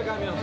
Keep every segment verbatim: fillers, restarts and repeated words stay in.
pegar mesmo.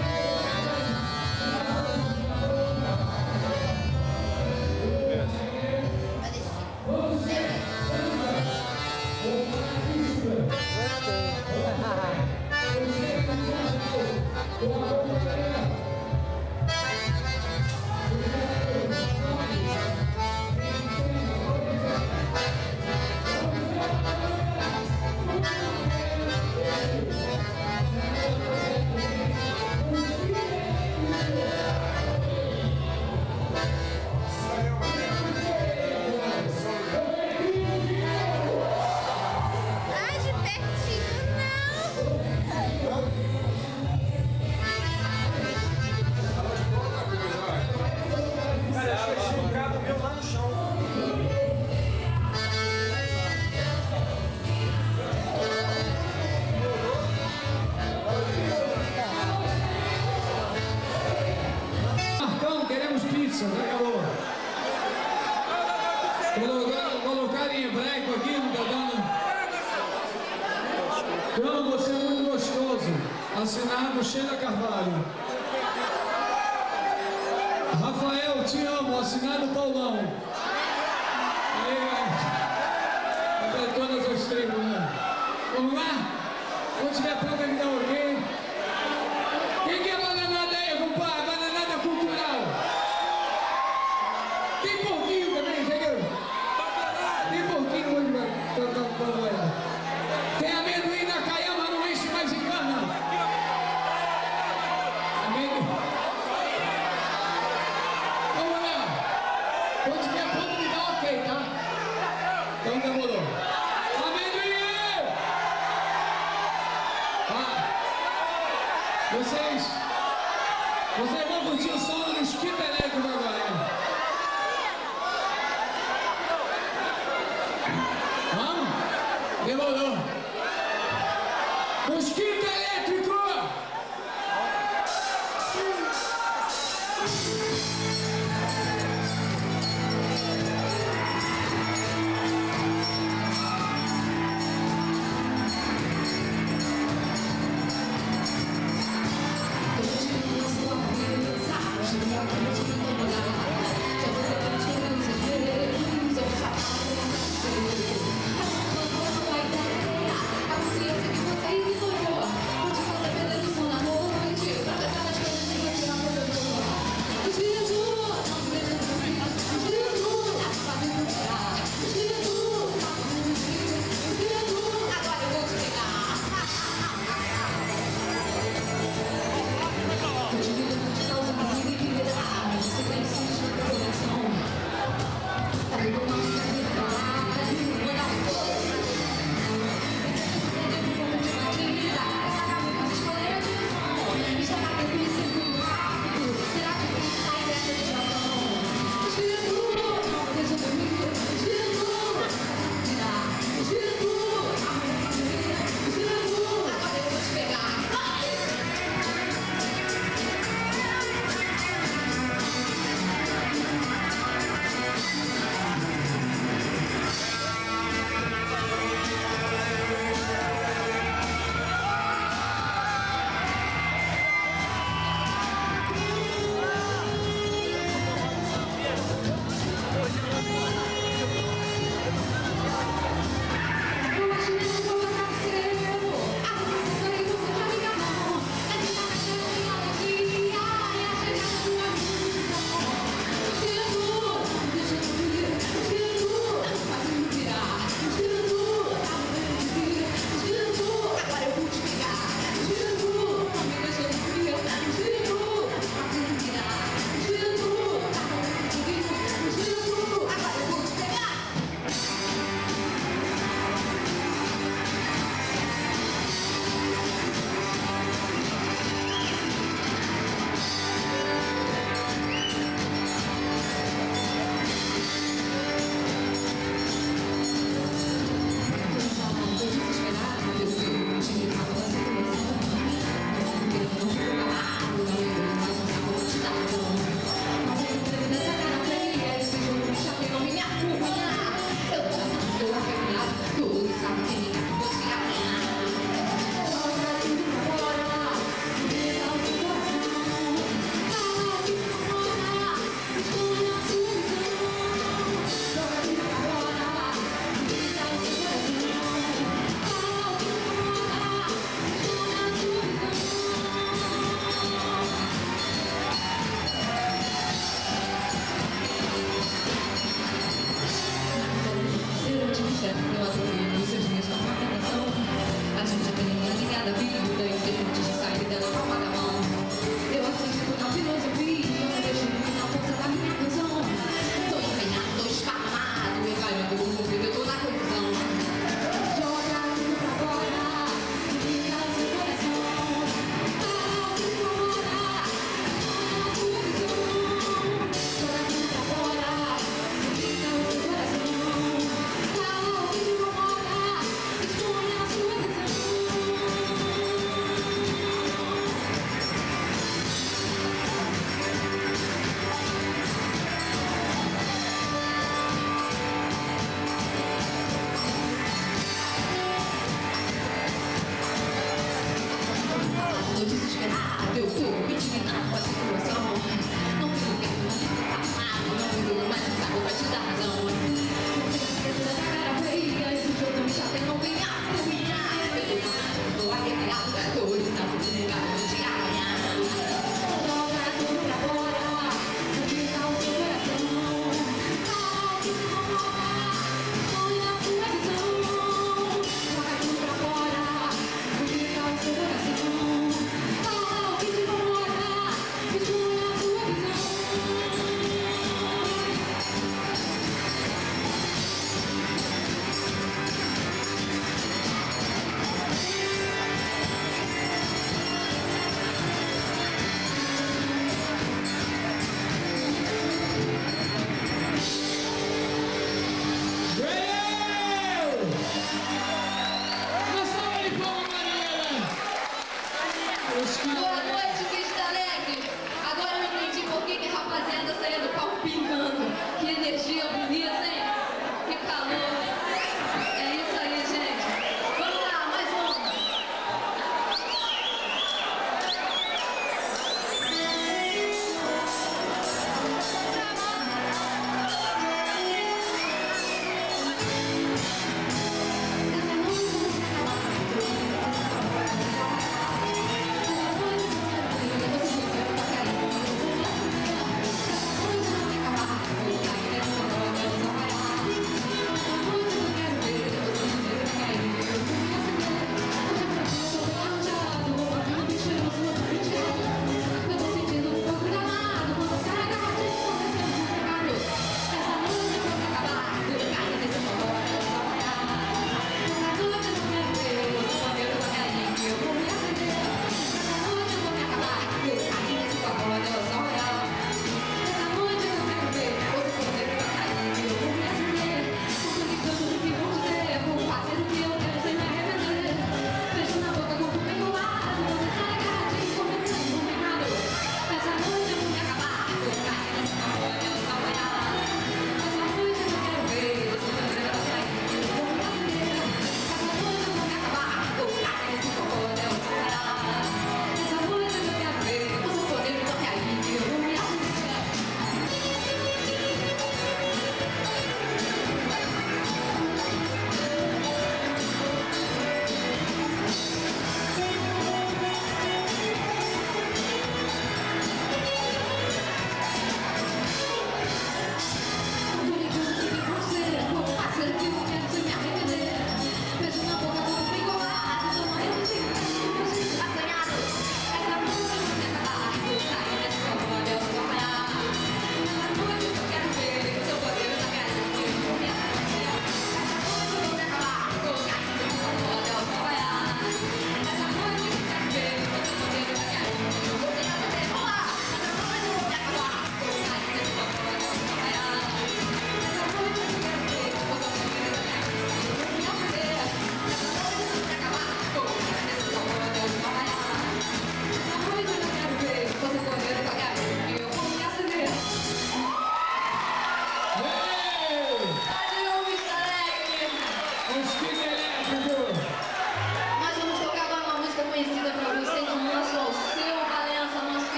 Colocar em hebraico aqui, não tá dando. Então, você é muito gostoso. Assinado Sheila Carvalho. Rafael, te amo. Assinado Paulão. Até todas as três, né? Vamos lá? Quando tiver pronto, me dá um ok. Quem quer bananada aí, compadre? Bananada cultural. Tem porquinho também, entendeu? Tem porquinho hoje pra cantar um pão aí. Tem amendoim na caiama, não enche mais em cana. Amendoim. Vamos lá. Quando tiver pronto, me dá ok, tá? Então demorou. Amendoim! Ah. Vocês, vocês vão curtir o som do mosquito elétrico agora, hein? Vamos? Demorou. Mosquito elétrico! Hoje eu sou a vida, sabe? Boa noite, Vista Alegre. Agora eu entendi por que que a rapaziada saía do palco pingando. Que energia bonita, hein? Que calor. É isso aí, gente. Vamos lá, mais uma. Essa música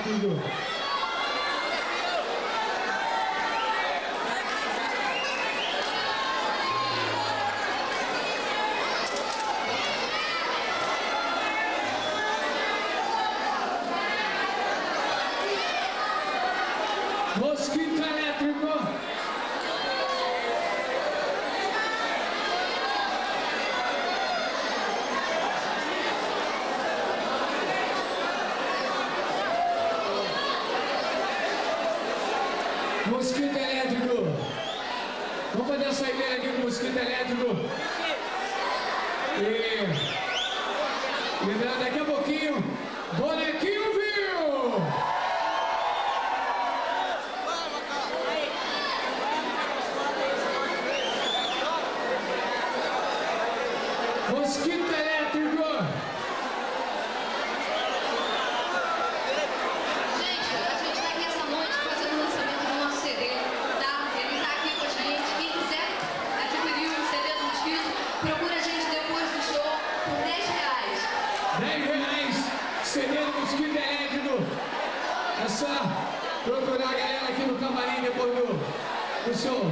elétrico. Mosquito elétrico. Mosquito elétrico. Vamos fazer a saideira aqui com o mosquito elétrico. E lembrando, daqui a pouquinho, bonequinho viu! Mosquito elétrico. Gente, a gente tá aqui essa noite fazendo o lançamento do nosso C D, tá? Ele tá aqui com a gente. Quem quiser adquirir o C D do Mosquito, procura a gente depois do show por dez reais. dez reais, C D do Mosquito elétrico. É só procurar a galera aqui no camarim depois do, do show.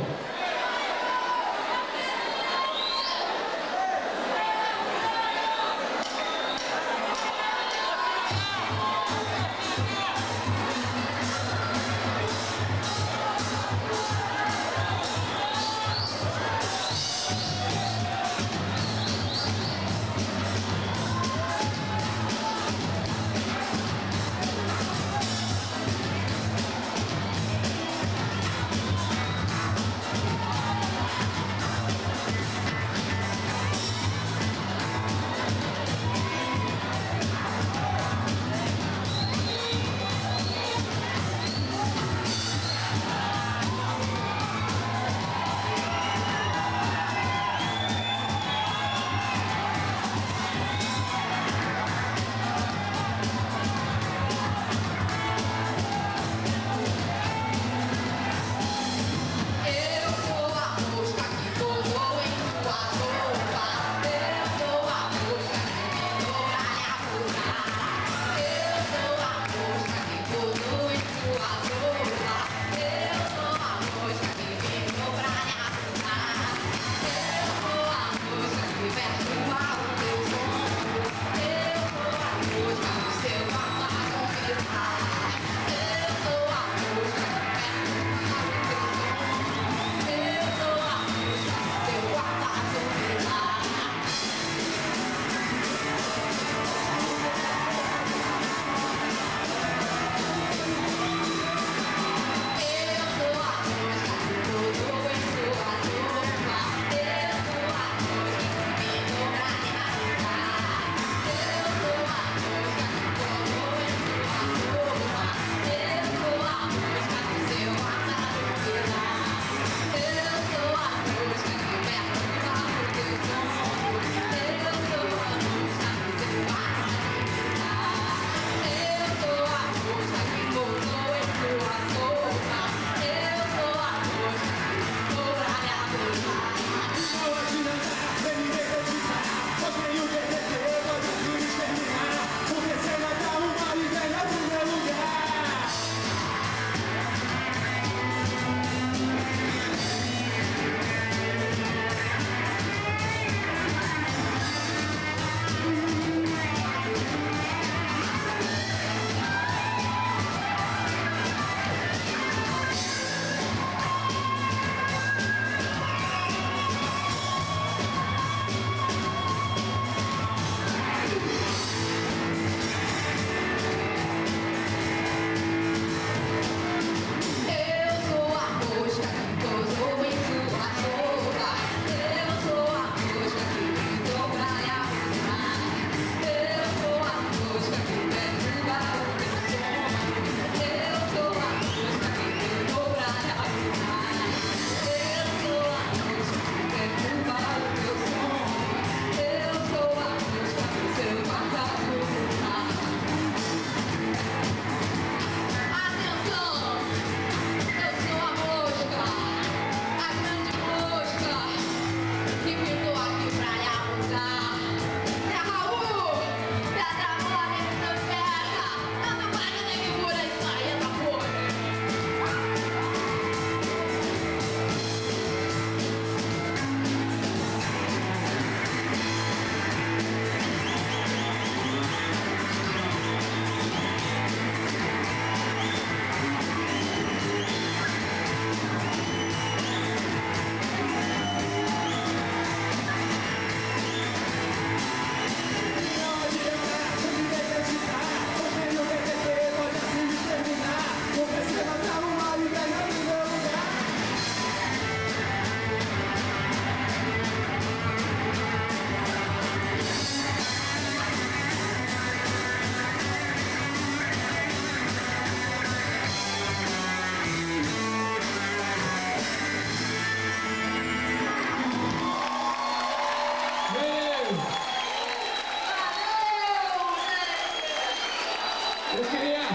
Eu queria...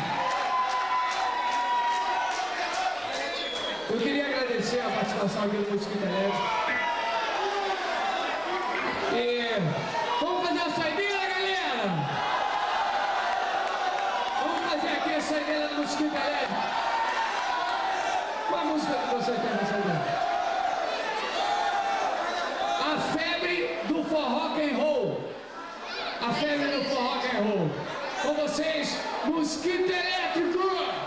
Eu queria agradecer a participação aqui do Mosquito Elétrico. E vamos fazer a saideira, galera? Vamos fazer aqui a saideira do Mosquito Elétrico. Qual a música que você quer na saideira? A febre do forró rock and roll. A febre do forró rock and roll. Com vocês, Mosquito Elétrico!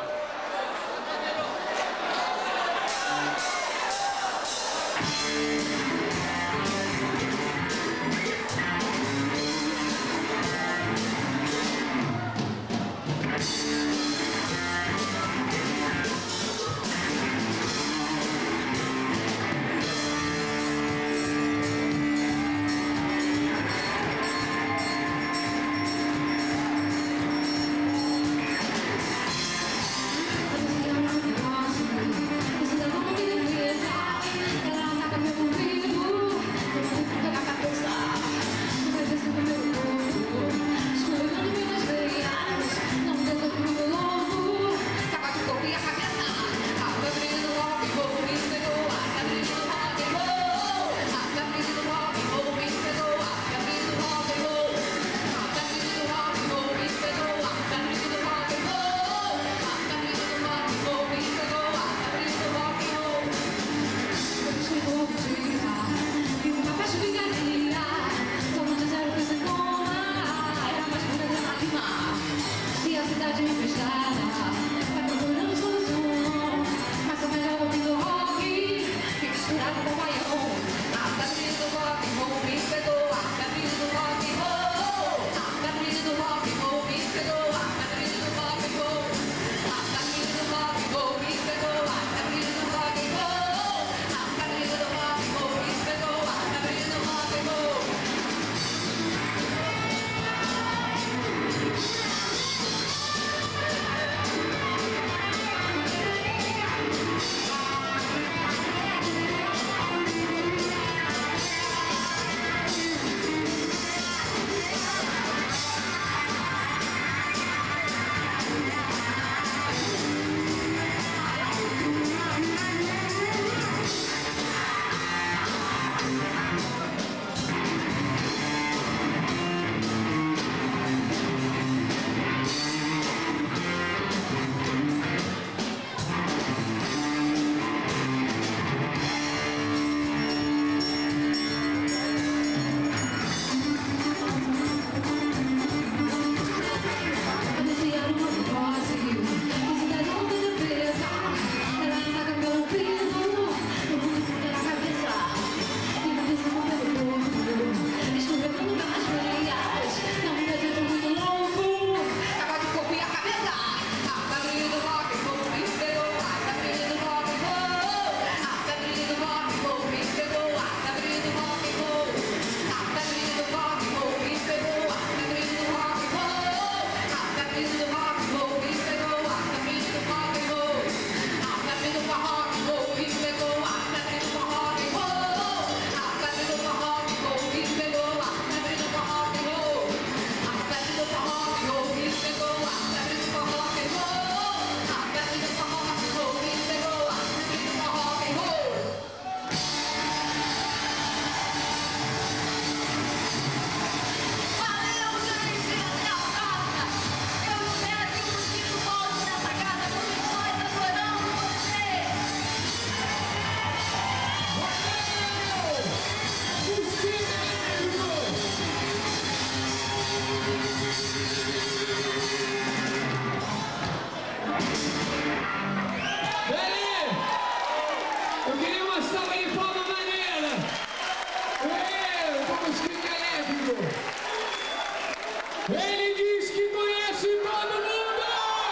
Ele diz que conhece todo mundo!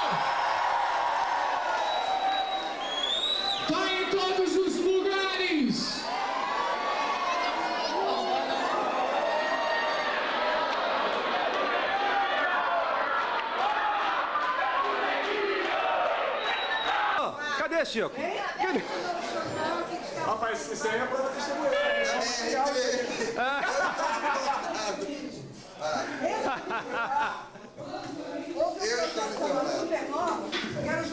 Tá em todos os lugares! Oh, cadê, Chico? Cadê? Rapaz, isso aí é prova testemunhar. Eu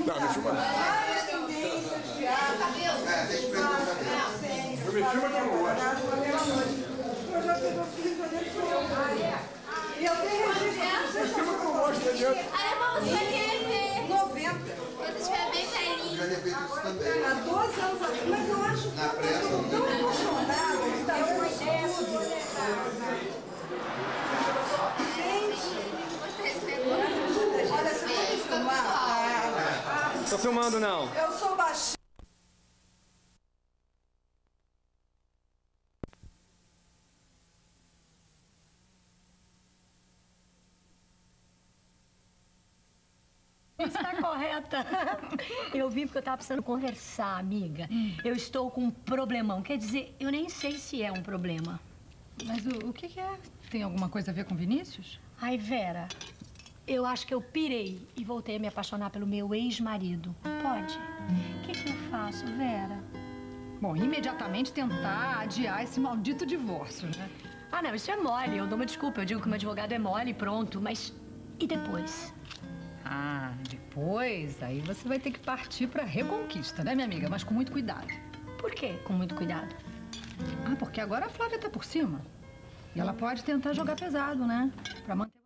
Tá, me filma. Várias tendências de arte. É, deixa eu perguntar também. Eu me filma que eu não gosto. O projeto que eu fiz em janeiro foi eu. E eu tenho registro. Me filma que eu não gosto, não adianta. Alemão, você vai querer ver. noventa. Quando você estiver bem velhinho. Já tinha feito isso também. Há doze anos atrás. Mas eu acho que Na eu pressa, estou tão emocionada que está vendo tudo. Gente, olha, você pode filmar? Tô filmando, não. Eu sou baixinha. Está correta. Eu vim porque eu estava precisando conversar, amiga. Hum. Eu estou com um problemão. Quer dizer, eu nem sei se é um problema. Mas o, o que, que é? Tem alguma coisa a ver com Vinícius? Ai, Vera, eu acho que eu pirei e voltei a me apaixonar pelo meu ex-marido. Pode? O que, que eu faço, Vera? Bom, imediatamente tentar adiar esse maldito divórcio, né? Ah, não, isso é mole. Eu dou uma desculpa. Eu digo que o meu advogado é mole e pronto. Mas e depois? Ah, depois, aí você vai ter que partir pra reconquista, né, minha amiga? Mas com muito cuidado. Por quê? Com muito cuidado? Ah, porque agora a Flávia tá por cima. E ela pode tentar jogar pesado, né? Pra manter...